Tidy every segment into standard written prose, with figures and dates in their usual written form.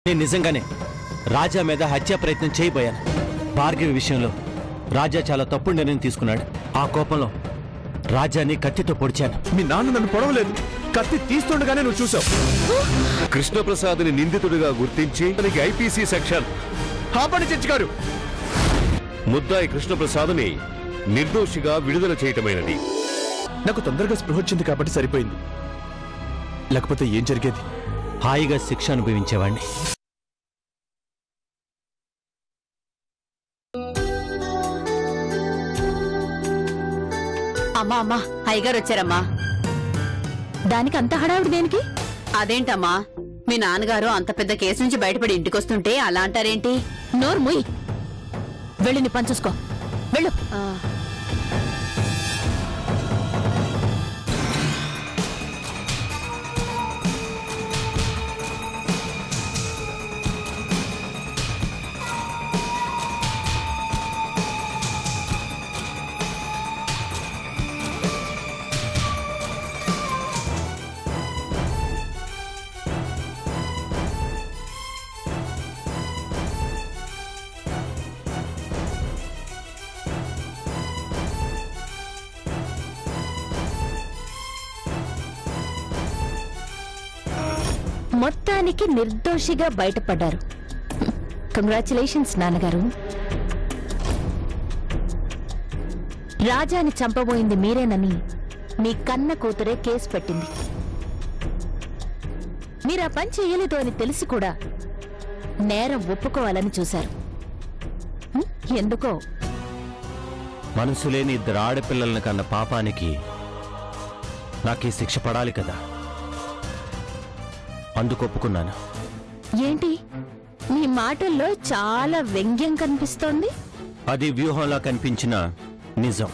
నేను నిజంగానే రాజా మీద హత్యా ప్రయత్నం చేయబోయాను. భార్గవి విషయంలో రాజా చాలా తప్పుడు నిర్ణయం తీసుకున్నాడు. ఆ కోపంలో రాజాని కత్తితో పొడిచాను. మీ నాన్న నన్ను పొడవలేదు, కత్తి తీస్తుండగానే నువ్వు చూసావు. కృష్ణప్రసాద్ని నిందితుడిగా గుర్తించి తనకి ఐపీసీ సెక్షన్ ఆపండి జడ్జి గారు. ముద్దాయి కృష్ణప్రసాద్ని నిర్దోషిగా విడుదల చేయటమైనది. నాకు తొందరగా స్పృహ వచ్చింది కాబట్టి సరిపోయింది, లేకపోతే ఏం జరిగేది? హాయిగా శిక్ష అనుభవించేవాణ్ణి. అమ్మా అమ్మా, అయ్యగారు వచ్చారమ్మా. దానికి అంత హడావుడి దేనికి? అదేంటమ్మా, మీ నాన్నగారు అంత పెద్ద కేసు నుంచి బయటపడి ఇంటికొస్తుంటే అలా అంటారేంటి? నోరు ముయ్, వెళ్ళి నీ పని చూసుకో, వెళ్ళు. మొత్తానికి నిర్దోషిగా బయటపడ్డారు. కంగ్రాచులేషన్స్ నాన్నగారు. రాజాని చంపబోయింది మీరేనని మీ కన్న కూతురే కేసు పెట్టింది. మీరా పని చేయలేదు అని తెలిసి కూడా నేరం ఒప్పుకోవాలని చూశారు. ఎందుకో మనసు లేని 2 ఆడపిల్లలను కన్న పాపానికి నాకీ శిక్ష పడాలి కదా, అందుకు ఒప్పుకున్నాను. ఏంటి మీ మాటల్లో చాలా వ్యంగ్యం కనిపిస్తోంది? అది వ్యూహంలా కనిపించిన నిజం.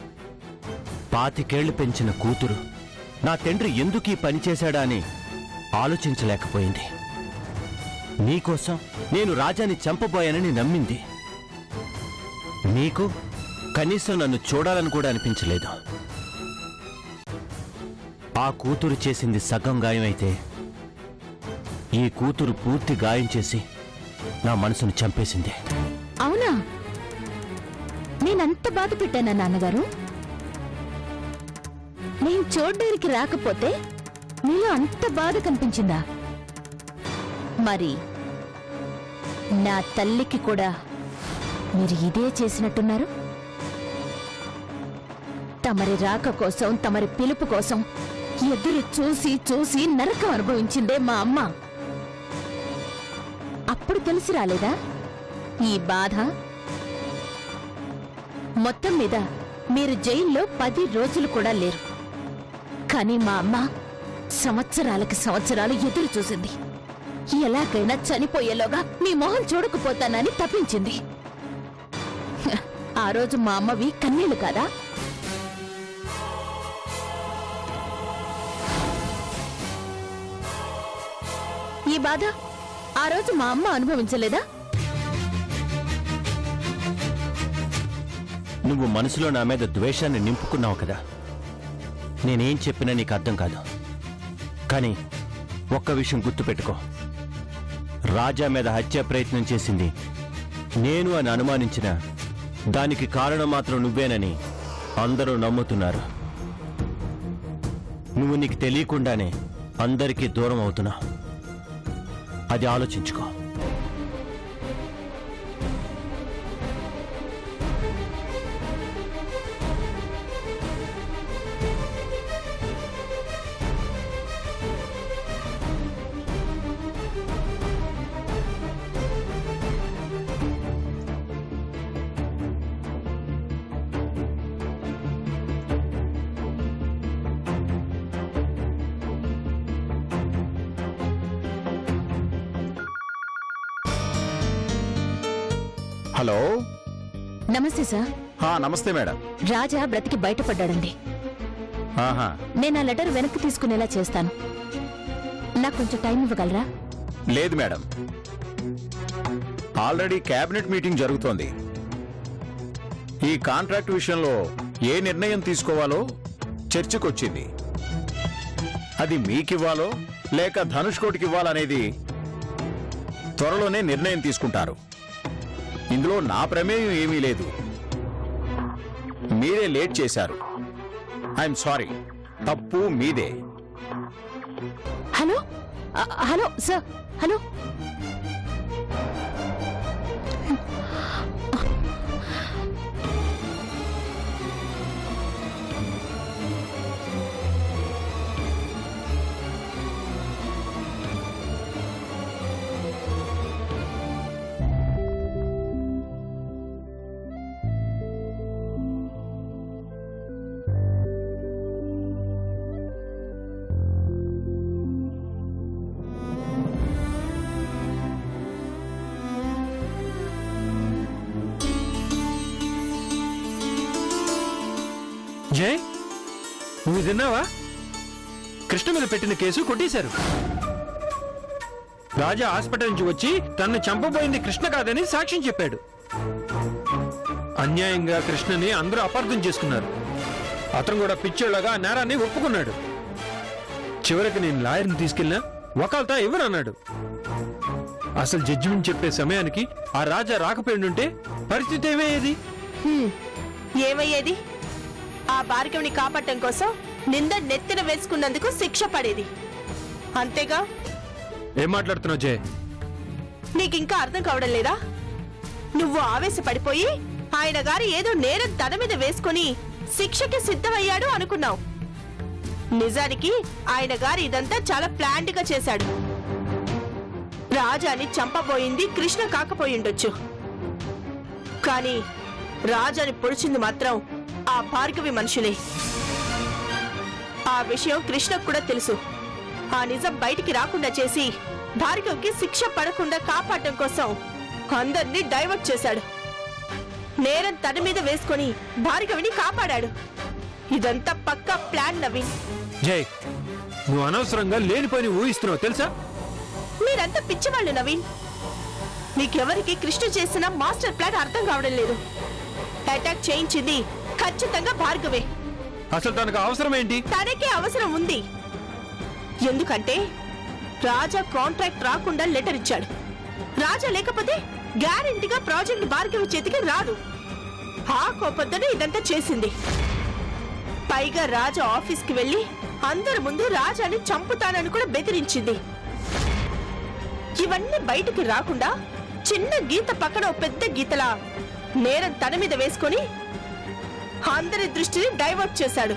25 ఏళ్లు పెంచిన కూతురు నా తండ్రి ఎందుకు ఈ పని చేశాడా అని ఆలోచించలేకపోయింది. నీకోసం నేను రాజాని చంపబోయానని నమ్మింది. నీకు కనీసం నన్ను చూడాలని కూడా అనిపించలేదు. ఆ కూతురు చేసింది సగం గాయం అయితే ఈ కూతురు పూర్తి గాయం చేసి నా మనసును చంపేసింది. అవునా? నేనంత బాధ పెట్టానా నాన్నగారు? నేను చూడ్డానికి రాకపోతే మీలో అంత బాధ కనిపించిందా? మరి నా తల్లికి కూడా మీరు ఇదే చేసినట్టున్నారు. తమరి రాక కోసం, తమరి పిలుపు కోసం ఎదురు చూసి చూసి నరకం అనుభవించిందే మా అమ్మ. అప్పుడు తెలిసి రాలేదా ఈ బాధ? మొత్తం మీద మీరు జైల్లో 10 రోజులు కూడా లేరు. కానీ మా అమ్మ సంవత్సరాలకి సంవత్సరాలు ఎదురు చూసింది. ఎలాగైనా చనిపోయేలోగా మీ మొహం చూడకపోతానని తప్పించింది. ఆ రోజు మా అమ్మవి కన్నీళ్లు కాదా? ఈ బాధ ఆ రోజు మా అమ్మ అనుభవించలేదా? నువ్వు మనసులో నా మీద ద్వేషాన్ని నింపుకున్నావు కదా. నేనేం చెప్పినా నీకు అర్థం కాదు. కానీ ఒక్క విషయం గుర్తుపెట్టుకో, రాజా మీద హత్య ప్రయత్నం చేసింది నేను అని అనుమానించిన దానికి కారణం మాత్రం నువ్వేనని అందరూ నమ్ముతున్నారు. నువ్వు నీకు తెలియకుండానే అందరికీ దూరం అవుతున్నావు. అది ఆలోచించుకో. హలో, నమస్తే సార్. నమస్తే మేడం. రాజా బ్రతికి బయటపడ్డాడండి. నేను ఆ లెటర్ వెనక్కి తీసుకునేలా చేస్తాను. నాకు కొంచెం టైం ఇవ్వగలరా? లేదు మేడం, ఆల్రెడీ కేబినెట్ మీటింగ్ జరుగుతోంది. ఈ కాంట్రాక్ట్ విషయంలో ఏ నిర్ణయం తీసుకోవాలో చర్చకొచ్చింది. అది మీకివ్వాలో లేక ధనుష్ కోటికి ఇవ్వాలనేది త్వరలోనే నిర్ణయం తీసుకుంటారు. ఇందులో నా ప్రమేయం ఏమీ లేదు. మీరే లేట్ చేశారు. I'm sorry. తప్పు మీదే. Hello hello sir, hello. Jai, నువ్వు తిన్నావా? కృష్ణ మీద పెట్టిన కేసు కొట్టేశారు. రాజా హాస్పిటల్ నుంచి వచ్చి తనను చంపబోయింది కృష్ణ కాదని సాక్ష్యం చెప్పాడు. అన్యాయంగా కృష్ణని అందరూ అపార్థం చేసుకున్నారు. అతను కూడా పిచ్చోళ్ళగా ఆ నేరాన్ని ఒప్పుకున్నాడు. చివరికి నేను లాయర్ని తీసుకెళ్ళినా వకాల్తా ఇవ్వనన్నాడు. అసలు జడ్జిమెంట్ చెప్పే సమయానికి ఆ రాజా రాకపోయిండుంటే పరిస్థితి ఏమయ్యేది? ఏమయ్యేది? ఆ భార్గవిని కాపాడటం కోసం నింద నెత్తిన వేసుకున్నందుకు శిక్ష పడేది. అంతేగా? ఏం మాట్లాడుతున్నావు జయ? నీకింకా అర్థం కావడం లేదా? నువ్వు ఆవేశపడిపోయి ఆయన గారు ఏదో నేరం తన మీద వేసుకుని శిక్షకి సిద్ధమయ్యాడు అనుకున్నావు. నిజానికి ఆయన గారు ఇదంతా చాలా ప్లాండ్ గా చేశాడు. రాజాని చంపబోయింది కృష్ణ కాకపోయిండొచ్చు, కానీ రాజాని పొడిచింది మాత్రం ఆ భార్గవి మనుషులే. ఆ విషయం కృష్ణకు కూడా తెలుసు. ఆ నిజం బయటికి రాకుండా చేసి భార్గవికి శిక్ష పడకుండా కాపాడటం కోసం అందరినీ డైవర్ట్ చేశాడు. నేరం తన మీద వేసుకొని భార్గవిని కాపాడాడు. ఇదంతా పక్కా ప్లాన్ నవీన్. జై, నువ్వు అనవసరంగా లేనిపోయి ఊహిస్తున్నావు తెలుసా? మీరంతా పిచ్చివాళ్ళు నవీన్. మీకెవరికి కృష్ణ చేసిన మాస్టర్ ప్లాన్ అర్థం కావడం లేదు. అటాక్ చేయించింది ఖచ్చితంగా భార్గవే. అసలు తనకు అవసరం ఏంటి? తనకే అవసరం ఉంది. ఎందుకంటే రాజా కాంట్రాక్ట్ రాకుండా లెటర్ ఇచ్చాడు. రాజా లేకపోతే గ్యారెంటీగా ప్రాజెక్ట్ భార్గవి చేతికి రాదు. ఆ కోపంతోనే ఇదంతా చేసింది. పైగా రాజా ఆఫీస్కి వెళ్లి అందరి ముందు రాజాని చంపుతానని కూడా బెదిరించింది. ఇవన్నీ బయటికి రాకుండా చిన్న గీత పక్కన ఓ పెద్ద గీతలా నేరం తన మీద వేసుకొని అందరి దృష్టిని డైవర్ట్ చేశాడు.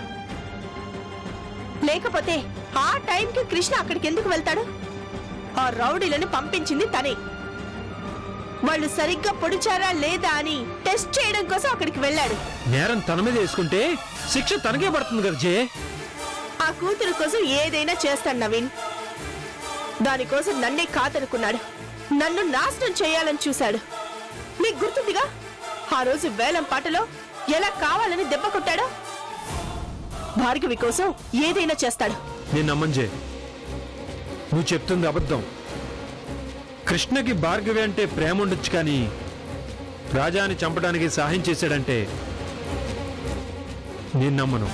లేకపోతే ఆ టైంకి కృష్ణ అక్కడికి ఎందుకు వెళ్తాడు? ఆ రౌడీలను పంపించింది తనే. వాళ్ళు సరిగ్గా పొడిచారా లేదా అని టెస్ట్ చేయడం కోసం అక్కడికి వెళ్ళాడు. నేరం తన మీద వేసుకుంటే శిక్ష తనకే పడుతుంది కదా జే. ఆ కూతురు కోసం ఏదైనా చేస్తాడు నవీన్. దానికోసం నన్నే కాదనుకున్నాడు. నన్ను నాశనం చేయాలని చూశాడు. మీకు గుర్తుందిగా ఆ రోజు వేలం పాటలో ఎలా కావాలని దెబ్బ కొట్టాడో? భార్గవి కోసం ఏదైనా చేస్తాడు. నేను నమ్మను జే, నువ్వు చెప్తుంది అబద్ధం. కృష్ణకి భార్గవి అంటే ప్రేమ ఉండొచ్చు, కానీ రాజాని చంపడానికి సహాయం చేశాడంటే నేను నమ్మను.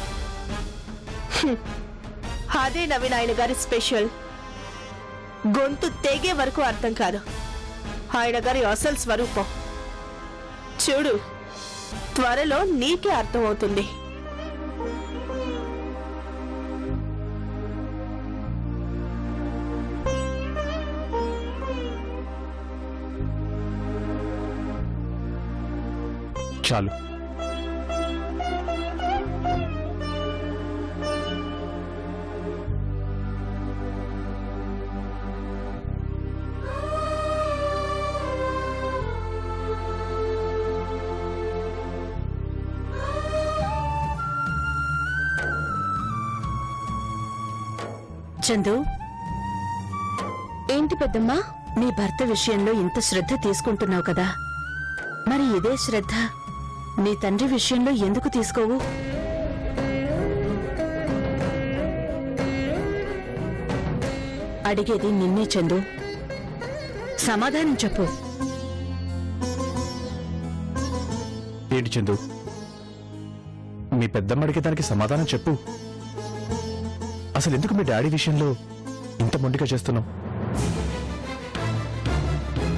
అదే నవీన్ ఆయన గారి స్పెషల్. గొంతు తెగే వరకు అర్థం కాదు ఆయన గారి అసలు స్వరూపం. చూడు, త్వరలో నీకే అర్థమవుతుంది. చాలు. చందు, ఏంటి పెద్దమ్మా? నీ భర్త విషయంలో ఇంత శ్రద్ధ తీసుకుంటున్నావు కదా, మరి ఇదే శ్రద్ధ నీ తండ్రి విషయంలో ఎందుకు తీసుకోవు? అడిగేది నిన్నే చందు, సమాధానం చెప్పు. ఏంటి చందు, మీ పెద్దమ్మడికి దానికి సమాధానం చెప్పు. అసలు ఎందుకు మీ డాడీ విషయంలో ఇంత మొండిగా చేస్తున్నావు?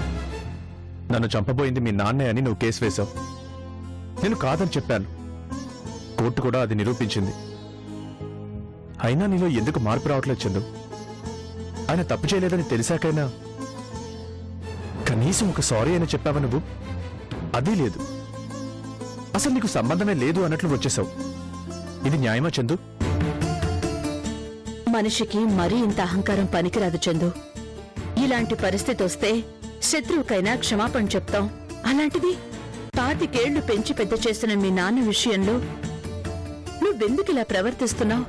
నన్ను చంపబోయింది మీ నాన్నే అని నువ్వు కేసు వేశావు. నేను కాదని చెప్పాను. కోర్టు కూడా అది నిరూపించింది. అయినా నీలో ఎందుకు మార్పు రావట్లేదు చందు? ఆయన తప్పు చేయలేదని తెలిసాకైనా కనీసం ఒక సారీ అని చెప్పావా నువ్వు? అదీ లేదు. అసలు నీకు సంబంధమే లేదు అన్నట్లు వచ్చేసావు. ఇది న్యాయమా చందు? మనిషికి మరీ ఇంత అహంకారం పనికిరాదు చందు. ఇలాంటి పరిస్థితి వస్తే శత్రువుకైనా క్షమాపణ చెప్తాం. అలాంటిది 25 ఏళ్లు పెంచి పెద్ద చేసిన మీ నాన్న విషయంలో నువ్వెందుకు ఇలా ప్రవర్తిస్తున్నావు?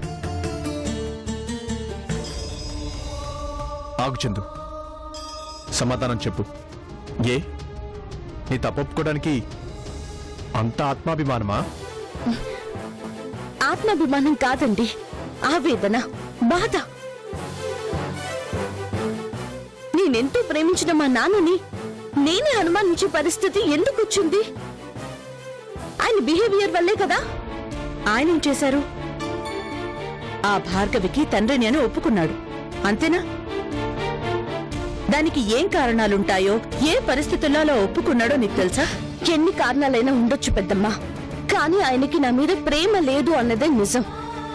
ఆగు చందు, సమాధానం చెప్పు. ఏ నీ తప్పొప్పుకోవడానికి అంత ఆత్మాభిమానమా? ఆత్మాభిమానం కాదండి, ఆవేదన, బాధ. నేనెంతో ప్రేమించిన మా నాన్నని నేనే అనుమానించే పరిస్థితి ఎందుకు వచ్చింది? ఆయన బిహేవియర్ వల్లే కదా. ఆయన ఏం చేశారు? ఆ భార్గవికి తండ్రిని అని ఒప్పుకున్నాడు, అంతేనా? దానికి ఏం కారణాలుంటాయో, ఏ పరిస్థితుల్లో అలా ఒప్పుకున్నాడో నీకు తెలుసా? ఎన్ని కారణాలైనా ఉండొచ్చు పెద్దమ్మా, కానీ ఆయనకి నా మీద ప్రేమ లేదు అన్నదే నిజం.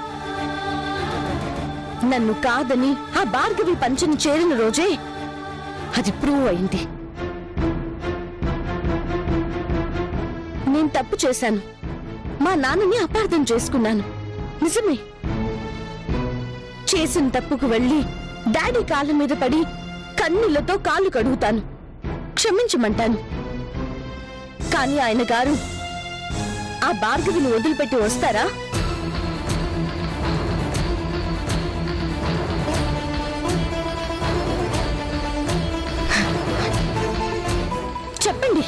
నన్ను కాదని ఆ భార్గవి పంచని చేరిన రోజే అది ప్రూవ్ అయింది. నేను తప్పు చేశాను, మా నాన్నని అపార్థం చేసుకున్నాను, నిజమే. చేసిన తప్పుకు వెళ్ళి డాడీ కాళ్ళ మీద పడి కన్నీళ్లతో కాళ్ళు కడుగుతాను, క్షమించమంటాను. కానీ ఆయన గారు ఆ భార్గవిని వదిలిపెట్టి వస్తారా? చెప్పండి.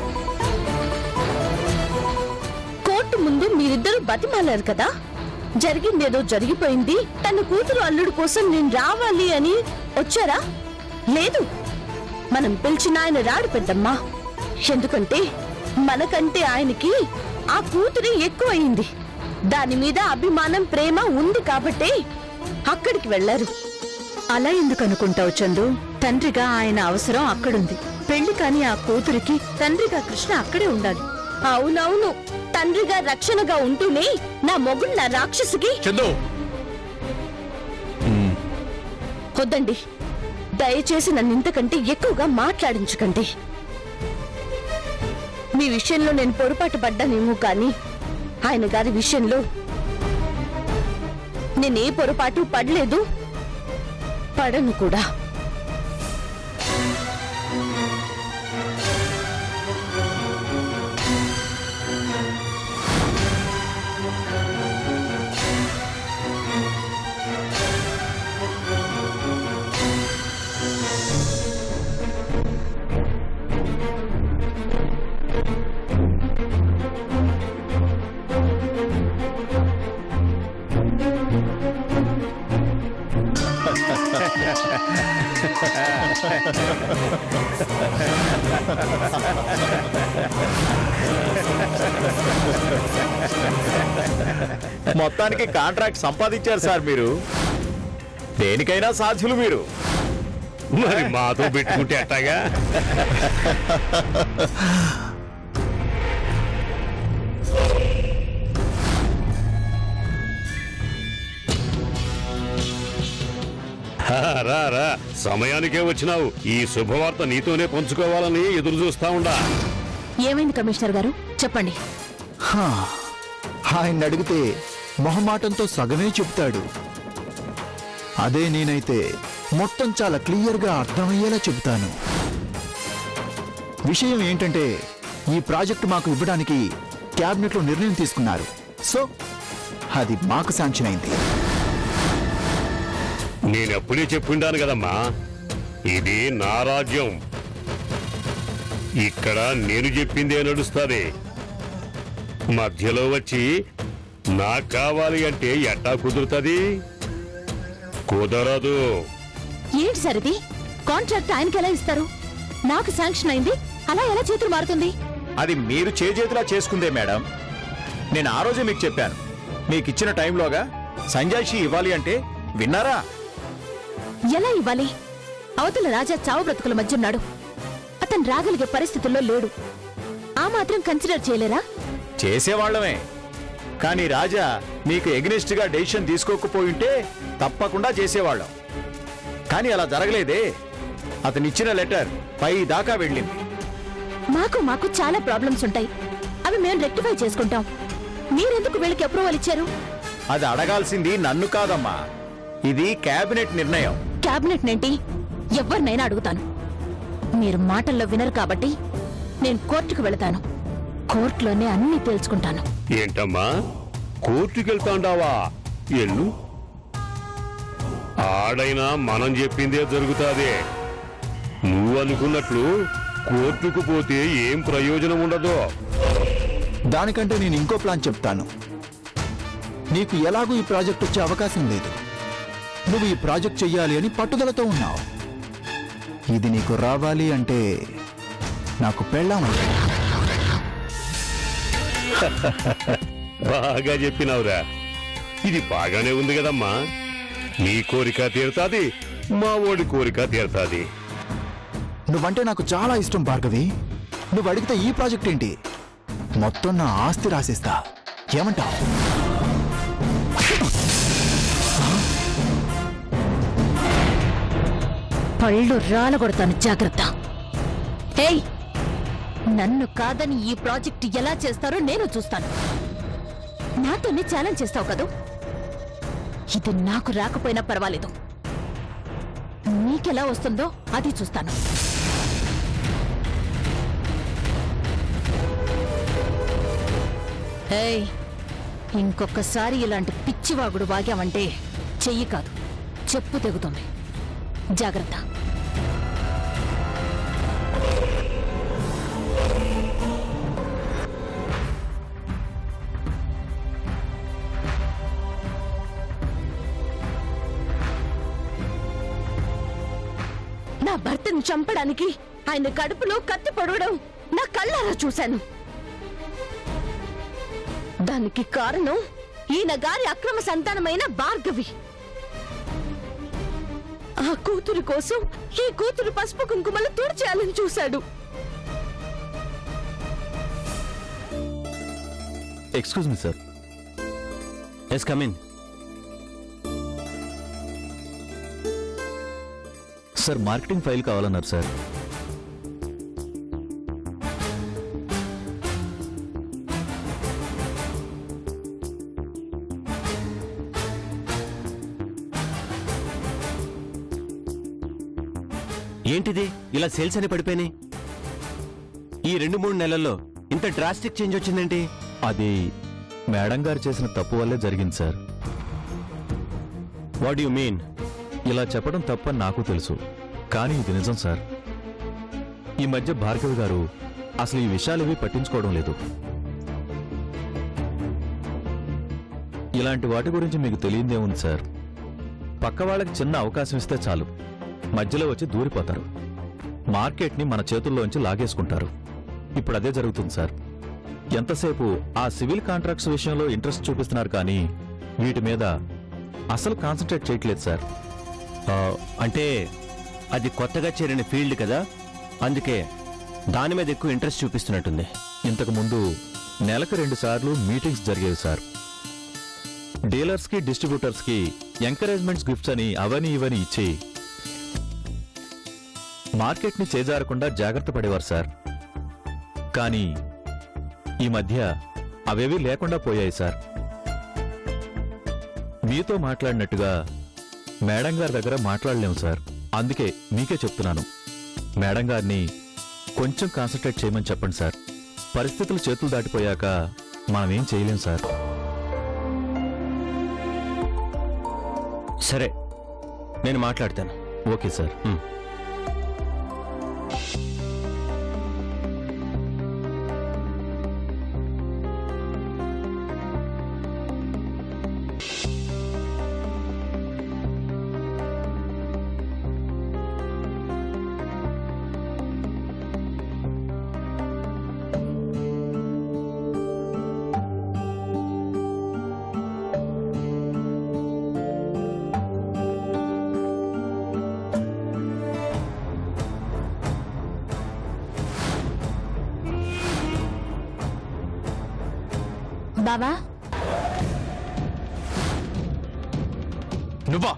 కోర్టు ముందు మీరిద్దరూ బతిమాలారు కదా, జరిగిందేదో జరిగిపోయింది, తన కూతురు అల్లుడు కోసం నేను రావాలి అని వచ్చారా? లేదు, మనం పిలిచిన ఆయన రాడు పెద్దమ్మా. ఎందుకంటే మనకంటే ఆయనకి ఆ కూతురి ఎక్కువయింది. దాని మీద అభిమానం, ప్రేమ ఉంది కాబట్టే అక్కడికి వెళ్లారు. అలా ఎందుకు అనుకుంటావు చందు? తండ్రిగా ఆయన అవసరం అక్కడుంది. పెళ్లి కాని ఆ కూతురికి తండ్రిగా కృష్ణ అక్కడే ఉండాలి. అవునవును, తండ్రిగా రక్షణగా ఉంటూనే నా మొగుడు నా రాక్షసికి. చందు, వద్దండి, దయచేసి నన్ను ఇంతకంటే ఎక్కువగా మాట్లాడించకండి. మీ విషయంలో నేను పొరపాటు పడ్డానేమో కానీ ఆయన గారి విషయంలో నేనే పొరపాటు పడలేదు, పడను కూడా. మొత్తానికి కాంట్రాక్ట్ సంపాదించారు సార్ మీరు. దేనికైనా సాధ్యులు మీరు. మరి మాతో పెట్టుకుంటే అట్టాగా? రా రా, సమయానికే వచ్చినావు. ఈ శుభవార్త నీతోనే పంచుకోవాలని ఎదురు చూస్తా ఉండా. ఏమైంది కమిషనర్ గారు, చెప్పండి. ఆయన అడిగితే మొహమాటంతో సగమే చెప్తాడు. అదే నేనైతే మొత్తం చాలా క్లియర్గా అర్థమయ్యేలా చెబుతాను. విషయం ఏంటంటే ఈ ప్రాజెక్టు మాకు ఇవ్వడానికి క్యాబినెట్లో నిర్ణయం తీసుకున్నారు. సో అది మాకు శాంక్షన్ అయింది. నేనెప్పుడే చెప్పుండాను కదమ్మా, ఇది నా రాజ్యం. ఇక్కడ నేను చెప్పిందే నడుస్తుంది. మధ్యలో వచ్చి నాకు కావాలి అంటే ఎట్టా కుదురుతుంది? కుదరదు. ఏంటి సార్ ఇది? కాంట్రాక్ట్ ఆయనకి ఎలా ఇస్తారు? నాకు శాంక్షన్ అయింది, అలా ఎలా చేతులు మారుతుంది? అది మీరు చేతులా చేసుకుందే మేడం. నేను ఆ రోజే మీకు చెప్పాను, మీకు ఇచ్చిన టైంలోగా సంజాయిషి ఇవ్వాలి అంటే విన్నారా? ఎలా ఇవ్వాలి? అవతల రాజా చావు బ్రతుకుల మధ్య ఉన్నాడు. అతను రాగలిగే పరిస్థితుల్లో లేడు. ఆ మాత్రం కన్సిడర్ చేయలేరా? చేసేవాళ్లమే. కానీ రాజా మీకు ఎగ్నెస్ట్ గా డెసిషన్ తీసుకోకపోయింటే తప్పకుండా చేసేవాళ్ళం. కానీ అలా జరగలేదే. అతనిచ్చిన లెటర్ పై దాకా వెళ్ళింది. మాకు చాలా ప్రాబ్లమ్స్ ఉంటాయి. అవి మేము రెక్టిఫై చేసుకుంటాం. మీరెందుకు వీళ్ళకి అప్రూవల్ ఇచ్చారు? అది అడగాల్సింది నన్ను కాదమ్మా. ఇది కేబినెట్ నిర్ణయం. క్యాబినెట్ నేంటి ఎవరినైనా అడుగుతాను. మీరు మాటల్లో వినరు కాబట్టి నేను కోర్టుకు వెళతాను. కోర్టులోనే అన్ని తెలుసుకుంటాను. ఏంటమ్మా కోర్టుకెళ్తాండావా? ఎల్లు. ఆడైనా మనం చెప్పిందే జరుగుతాదే. నువ్వు అనుకున్నట్లు కోర్టుకు పోతే ఏం ప్రయోజనం ఉండదో. దానికంటే నేను ఇంకో ప్లాన్ చెప్తాను. నీకు ఎలాగూ ఈ ప్రాజెక్ట్ వచ్చే అవకాశం లేదు. నువ్వు ఈ ప్రాజెక్ట్ చెయ్యాలి అని పట్టుదలతో ఉన్నావు. ఇది నీకు రావాలి అంటే నాకు పెళ్ళాం. బాగా చెప్పినావురా. ఇది బాగానే ఉంది కదమ్మా. నీ కోరిక తీరుతాది, మా ఓడి కోరిక తీరుతాది. నువ్వంటే నాకు చాలా ఇష్టం భార్గవి. నువ్వు అడిగితే ఈ ప్రాజెక్ట్ ఏంటి, మొత్తం నా ఆస్తి రాసిస్తా. ఏమంటావు? పళ్ళు రాలగొడతాను, జాగ్రత్త. ఏయ్, నన్ను కాదని ఈ ప్రాజెక్ట్ ఎలా చేస్తారో నేను చూస్తాను. నాతోనే ఛాలెంజ్ చేస్తావు కదూ. ఇది నాకు రాకపోయినా పర్వాలేదు. నీకెలా వస్తుందో అది చూస్తాను. ఏయ్, ఇంకొకసారి ఇలాంటి పిచ్చివాగుడు వాగామంటే చెయ్యి కాదు చెప్పు తెగుతుంది. జాగ్రత్త. నా భర్తను చంపడానికి ఆయన కడుపులో కత్తి పొడవడం నా కళ్ళారా చూశాను. దానికి కారణం ఈయన గారి అక్రమ సంతానమైన భార్గవి. ఆ కూతురు కోసం ఈ కూతురు పసుపు కుంకుమలు తుడిచేయాలని చూశాడు. Excuse me sir. Yes, come in. Sir, marketing file కావాలన్నారు సార్. ఏంటిది ఇలా సేల్స్ అని పడిపోయినాయి? ఈ 2-3 నెలల్లో ఇంత డ్రాస్టిక్ చేంజ్ వచ్చిందేంటి? అది మేడం గారు చేసిన తప్పు వల్లే జరిగింది సార్. What you mean? ఇలా చెప్పడం తప్పని నాకు తెలుసు, కానీ ఇది నిజం సార్. ఈ మధ్య భార్గవి గారు అసలు ఈ విషయాలేవి పట్టించుకోవడం లేదు. ఇలాంటి వాటి గురించి మీకు తెలియదేముంది సార్. పక్క వాళ్ళకి చిన్న అవకాశం ఇస్తే చాలు, మధ్యలో వచ్చి దూరిపోతారు. మార్కెట్ని మన చేతుల్లోంచి లాగేసుకుంటారు. ఇప్పుడు అదే జరుగుతుంది సార్. ఎంతసేపు ఆ సివిల్ కాంట్రాక్ట్స్ విషయంలో ఇంట్రెస్ట్ చూపిస్తున్నారు, కానీ వీటి మీద అసలు కాన్సన్ట్రేట్ చేయట్లేదు సార్. అంటే అది కొత్తగా చేరిన ఫీల్డ్ కదా, అందుకే దాని మీద ఎక్కువ ఇంట్రెస్ట్ చూపిస్తున్నట్టుంది. ఇంతకు ముందు నెలకు 2 సార్లు మీటింగ్స్ జరిగేవి సార్. డీలర్స్కి డిస్ట్రిబ్యూటర్స్కి ఎంకరేజ్మెంట్స్ గిఫ్ట్స్ అని అవని ఇవని ఇచ్చి మార్కెట్ని చేజారకుండా జాగ్రత్త పడేవారు సార్. కానీ ఈ మధ్య అవేవీ లేకుండా పోయాయి సార్. మీతో మాట్లాడినట్టుగా మేడం గారి దగ్గర మాట్లాడలేము సార్. అందుకే మీకే చెప్తున్నాను, మేడం గారిని కొంచెం కాన్సన్ట్రేట్ చేయమని చెప్పండి సార్. పరిస్థితులు చేతులు దాటిపోయాక మనమేం చేయలేం సార్. సరే, నేను మాట్లాడతాను. Okay sir. బావా నువ్వా?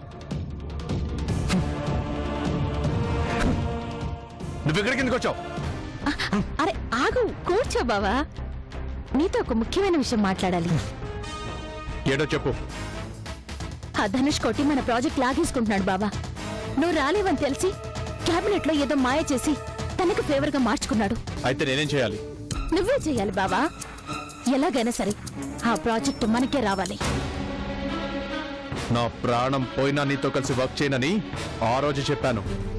నువ్వు ఇక్కడికి ఎందుకు వచ్చావు? అరే ఆగు, కూర్చో బావా. నీతో ఒక ముఖ్యమైన విషయం మాట్లాడాలి. ఏడో చెప్పు. ఆ ధనుష్ కోటి మన ప్రాజెక్ట్ లాగేసుకుంటున్నాడు బావా. నువ్వు రాలేవని తెలిసి క్యాబినెట్ లో ఏదో మాయ చేసి తనకు ఫేవర్ గా మార్చుకున్నాడు. అయితే నేనేం చేయాలి? నువ్వే చేయాలి బావా. ఎలాగైనా సరే ఆ ప్రాజెక్ట్ మనకే రావాలి. నా ప్రాణం పోయినా నీతో కలిసి వర్క్ చేయనని ఆ రోజు చెప్పాను.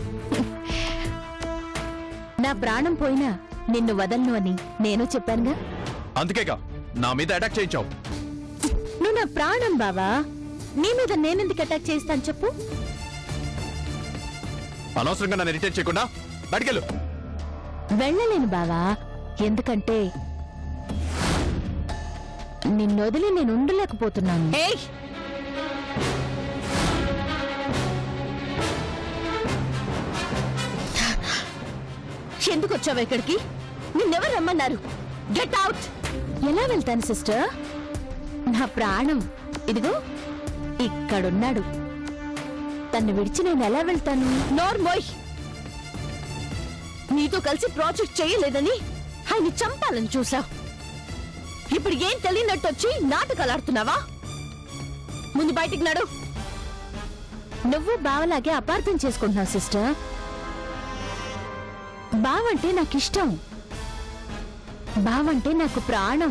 నా ప్రాణం పోయినా నిన్ను వదలను అని నేను చెప్పానుగా. అందుకేగా నా మీద అటాక్ చేయించావు. నువ్వు నా ప్రాణం బావా. నీ మీద నేనెందుకు అటాక్ చేస్తాను చెప్పు. అనవసరంగా నన్ను ఇరిటేట్ చేయకుండా బయటికెళ్ళు. వెళ్ళలేను బావా. ఎందుకంటే నిన్నొదిలి నేను ఉండలేకపోతున్నాను. ఏయ్, ఎందుకు వచ్చావు ఇక్కడికి? నిన్నెవరు రమ్మన్నారు? Get out. ఎలా వెళ్తాను సిస్టర్? నా ప్రాణం ఇదిగో ఇక్కడున్నాడు. తన్ను విడిచి నేను ఎలా వెళ్తాను? నోర్మోయ్, నీతో కలిసి ప్రాజెక్ట్ చేయలేదని ఆయన చంపాలని చూసావు. ఇప్పుడు ఏం తెలియనట్టు వచ్చి నాటకాలు ఆడుతున్నావా? ముందు బయటికి నడు. నువ్వు బావలాగే అపార్థం చేసుకుంటున్నావు సిస్టర్. బావంటే నాకు ఇష్టం. బావంటే నాకు ప్రాణం.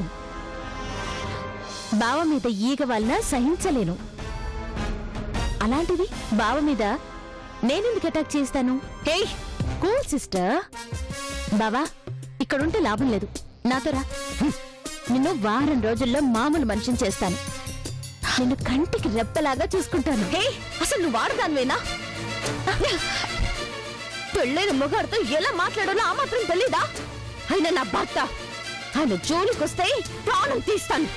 బావ మీద ఈగ వలన సహించలేను. అలాంటిది బావ మీద నేనెందుకు అటాక్ చేస్తాను? Hey, cool sister. బావా, ఇక్కడుంటే లాభం లేదు. నాతో రా. నిన్ను వారం రోజుల్లో మామూలు మనిషిని చేస్తాను. నిన్ను కంటికి రెప్పలాగా చూసుకుంటాను. హే, అసలు నువ్వు వాడదానివేనా? పెళ్ళైన మొగాడితో ఎలా మాట్లాడాలో ఆ మాత్రం తెలీదా? ఆయన నా భర్త. ఆయన జోలికొస్తే ప్రాణం తీస్తాను.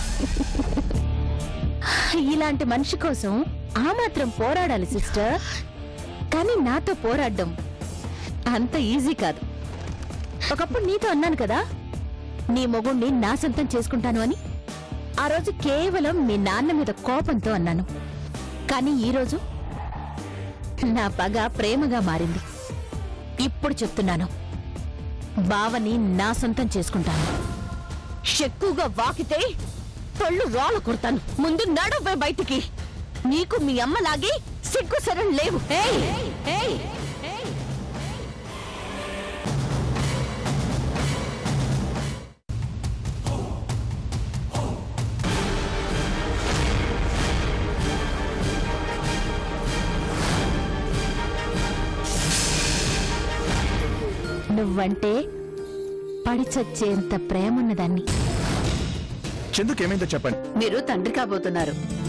ఇలాంటి మనిషి కోసం ఆ మాత్రం పోరాడాలి సిస్టర్. కానీ నాతో పోరాడడం అంత ఈజీ కాదు. ఒకప్పుడు నీతో అన్నాను కదా, నీ మొగుణ్ణి నా సొంతం చేసుకుంటాను అని. ఆ రోజు కేవలం మీ నాన్న మీద కోపంతో అన్నాను. కానీ ఈరోజు నా పగ ప్రేమగా మారింది. ఇప్పుడు చెప్తున్నాను, బావని నా సొంతం చేసుకుంటాను. ఎక్కువగా వాకితే పళ్ళు రాళ్ళు కొడతాను. ముందు నడువే బయటికి. నీకు మీ అమ్మలాగే సిగ్గు సరం లేవు. ఏయ్, ఏయ్, నువ్వంటే పడి చచ్చేంత ప్రేమన్నదాన్ని. చందుకేమైందో చెప్పండి. మీరు తండ్రి కాబోతున్నారు.